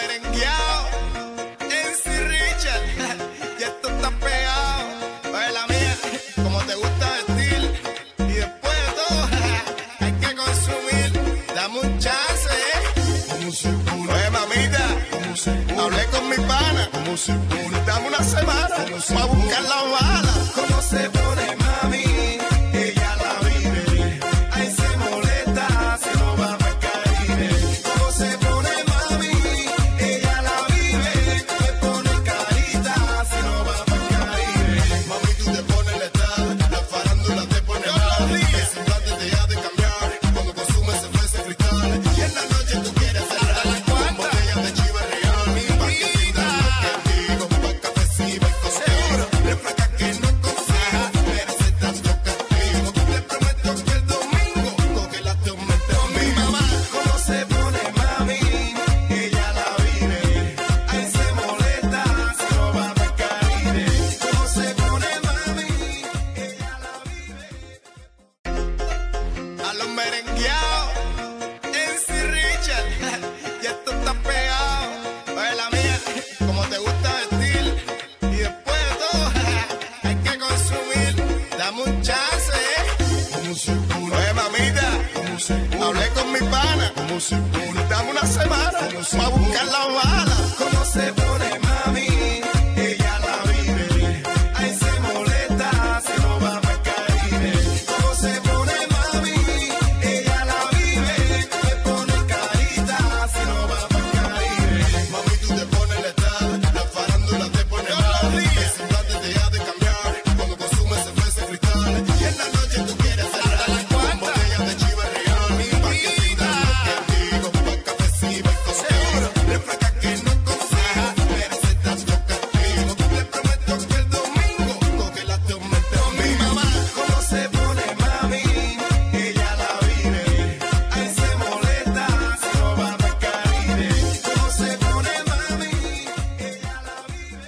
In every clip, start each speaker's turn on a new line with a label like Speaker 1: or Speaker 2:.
Speaker 1: merengueados, MC Richard, ya esto está pegado. Oye la mía, como te gusta vestir, y después de todo, hay que consumir. Dame un chance, oye mamita, hablé con mi pana, dame una semana, pa' buscar la bala. ¿Cómo se pone mami? Ella la vive, ahí se molesta, se lo va para el Caribe. ¿Cómo se pone mami? Ella la vive, le pone carita, se lo va para el Caribe. Mami, tú te pones letal, la farándula te pone mal. El semblante te ha de cambiar, cuando consumes cerveza y cristal. Y en la noche tú quieres cerrar con botellas de Chiva Real. Pa' que pidas lo que digo, pa' cafecito y seguro. Refresca que no consigo, pero se te toca conmigo. Le prometo que el domingo coge la tormenta con mi mamá. ¿Cómo se pone mami? Ella la vive, ahí se molesta, se lo va para el Caribe. ¿Cómo se pone mami? Ella la vive. A los merengueados, MC Richard, ya esto está pegado. Oye la mía, como te gusta vestir, y después de todo, hay que consumir. Dame un chance, oye mamita, hablé con mi pana, dame una semana, pa' buscar la bala. ¿Cómo se pone mami? Ella la vive, ahí se molesta, se lo va para el Caribe. ¿Cómo se pone mami? Ella la vive, le pone carita, se lo va para el Caribe. Mami, tú te pones letal, la farándula te pone mal. El semblante te ha de cambiar, cuando consumes cerveza y cristal. Y en la noche tú quieres cerrar con botellas de Chiva Real. Pa' que pidas lo que digo, pa' cafecito y seguro. Refresca que no consigo, pero se te toca conmigo. Le prometo que el domingo coge la tormenta con mi mamá. ¿Cómo se pone mami? Ella la vive, ahí se molesta, se lo va para el Caribe. ¿Cómo se pone mami? Ella la vive.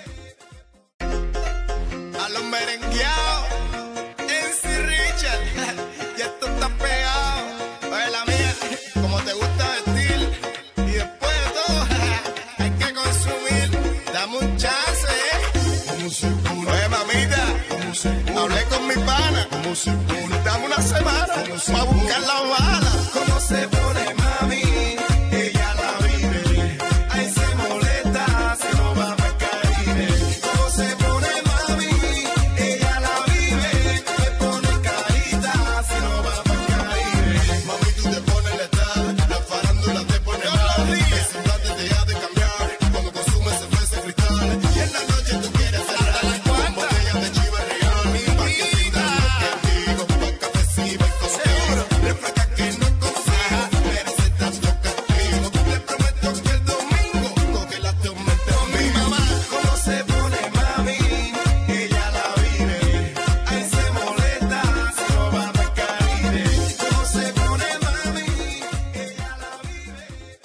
Speaker 1: A los merengueados, MC Richard, ya esto está pegado. Oye la mía, como te gusta vestir, y después de todo, hay que consumir. Dame un chance, oye mamita, hablé con mi pana, dame una semana, pa' buscar la bala. ¿Cómo se pone mami? Ella la vive, ahí se molesta, se lo va para el Caribe. ¿Cómo se pone mami? Ella la vive, le pone carita, se lo va para el Caribe. Mami, tú te pones letal, la farándula te pone mal. El semblante te ha de cambiar, cuando consumes cerveza y cristal. Y en la noche tú quieres cerrar con botellas de Chiva Real. Pa' que pidas lo que digo, pa' cafecito y seguro. Refresca que no consigo, pero se te toca conmigo. Le prometo que el domingo coge la tormenta con mi mamá. ¿Cómo se pone mami? Ella la vive, ahí se molesta, se lo va para el Caribe. ¿Cómo se pone mami? Ella la vive.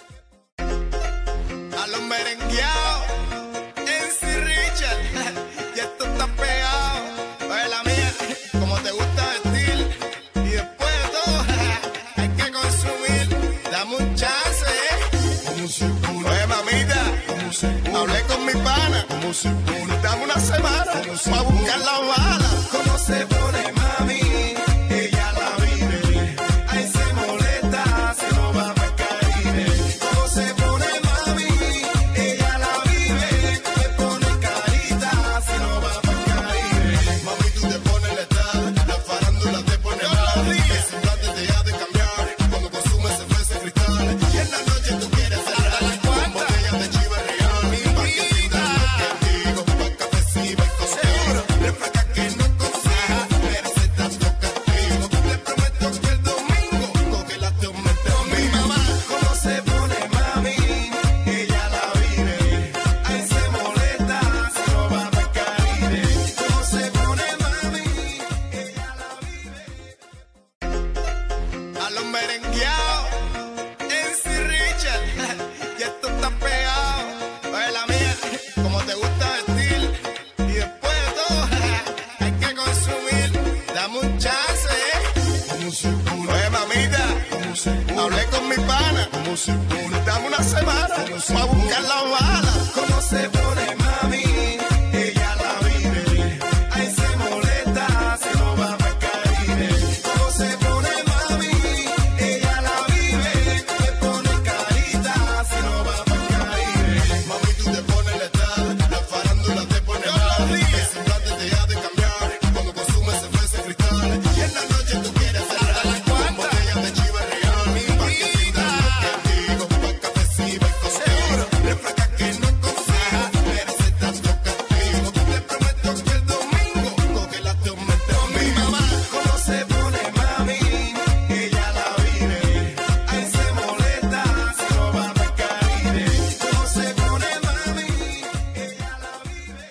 Speaker 1: A los merengueados, MC Richard, ya esto está pegado. Oye la mía, como te gusta vestir, y después de todo, hay que consumir. Dame un chance, oye mamita, hablé con mi pana, dame una semana, pa' buscar la bala. ¿Cómo se pone mami? Ella la vive, ahí se molesta, se lo va para el Caribe. ¿Cómo se pone mami? Ella la vive, le pone carita, se lo va para el Caribe. Mami, tú te pones letal, la farándula te pone mal. El semblante te ha de cambiar, cuando consumes cerveza y cristal. Y en la noche tú quieres cerrar con botellas de Chiva Real. Pa' que pidas lo que digo, pa' cafecito y seguro. Refresca que no consigo, pero se te toca conmigo. Le prometo que el domingo coge la tormenta con mi mamá. ¿Cómo se pone mami? Ella la vive, ahí se molesta, se lo va para el Caribe. ¿Cómo se pone mami? Ella la vive. A los merengueados, MC Richard, ya esto está pegado. Oye la mía, como te gusta vestir, y después de todo, hay que consumir. Dame un chance, oye mamita, hablé con mi pana, dame una semana pa' buscar la bala.
Speaker 2: ¿Cómo se pone mami? Ella la vive. Ahí se molesta si no va para el Caribe. ¿Cómo se pone mami? Ella la vive. Le pone carita si no va para el Caribe.
Speaker 1: Mami, tú te pones letal, la farándula te pone mal. El semblante te ha de cambiar cuando consumes cerveza cristal. Y en la noche tú quieres cerrar con botellas de Chiva Real. Pa' que pidas contigo, pa' cafecito y contigo. Refresca que no consigo, pero se estás contigo. Te prometo que el domingo coge la tormenta mi mamá.
Speaker 2: ¿Cómo se pone mami? Ella la vive. Ahí se molesta si no va para el Caribe. ¿Cómo se pone mami? Ella la vive.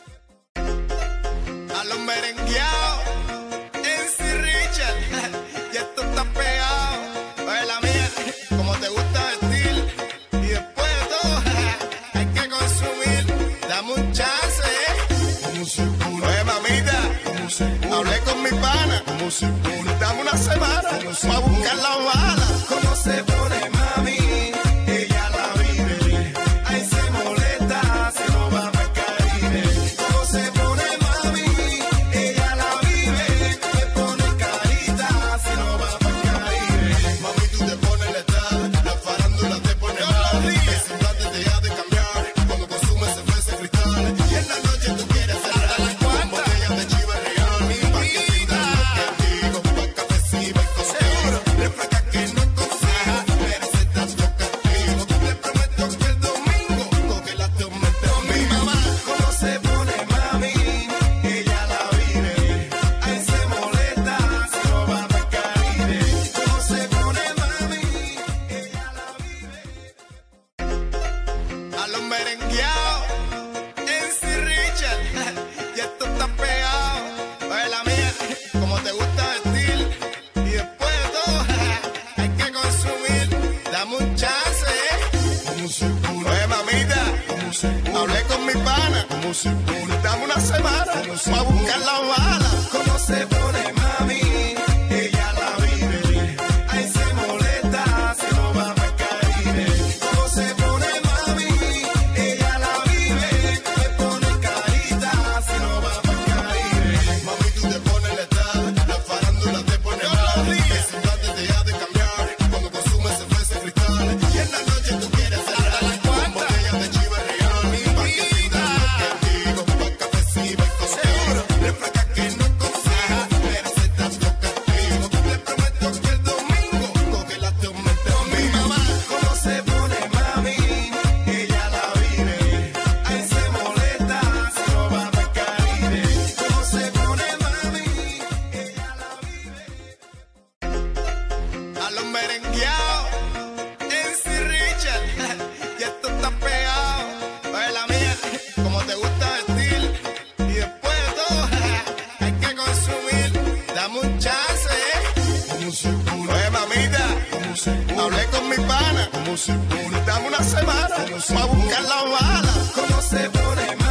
Speaker 1: A los merengueados, MC Richard, y esto está pegado. Oye, la mía, como te gusta vestir, y después de todo, hay que consumir. Dame un chance, Oye, mamita, hablé con mi pana, dame una semana pa' buscar la bala.
Speaker 2: ¿Cómo se pone mami? Ella la vive. Ahí se molesta si no va para el Caribe. ¿Cómo se pone mami? Ella la vive. Le pone carita si no va para el Caribe.
Speaker 1: Mami, tú te pones letal, la farándula te pone mal. El semblante te ha de cambiar cuando consumes cerveza cristal. Y en la noche tú quieres cerrar con botellas de Chiva Real. Pa' que pidas contigo, pa' cafecito y contigo. Refresca que no consigo, pero se estás contigo. Te prometo que el domingo coge la tormenta mi mamá.
Speaker 2: ¿Cómo se pone mami? Ella la vive. Ahí se molesta si no va para el Caribe. ¿Cómo se pone mami? Ella la vive.
Speaker 1: A los merengueados, MC Richard, y esto está pegado. Oye, la mía, como te gusta vestir, y después de todo, hay que consumir. Dame un chance, Oye, mamita, hablé con mi pana, dame una semana pa' buscar la bala.
Speaker 2: ¿Cómo se pone mami? Ella la vive. Ahí se molesta si no va para el Caribe. ¿Cómo se pone mami? Ella la vive. Le pone carita si no va para el Caribe.
Speaker 1: Mami, tú te pones letal, la farándula te pone mal. El semblante te ha de cambiar cuando consumes cerveza cristal. Y en la noche tú quieres cerrar con botellas de Chiva Real. Pa' que pidas contigo, pa' cafecito y contigo. Refresca que no consigo, pero se estás contigo. Te prometo que el domingo coge la tormenta mi mamá.
Speaker 2: ¿Cómo se pone mami? Ella la vive. Ahí se molesta si no va para el Caribe. ¿Cómo se pone mami? Ella la vive.
Speaker 1: A los merengueados, MC Richard, y esto está pegado. Oye, la mía, como te gusta vestir, y después de todo, hay que consumir. Dame un chance, Oye, mamita, hablé con mi pana, dame una semana pa' buscar la bala.
Speaker 2: ¿Cómo se pone mami?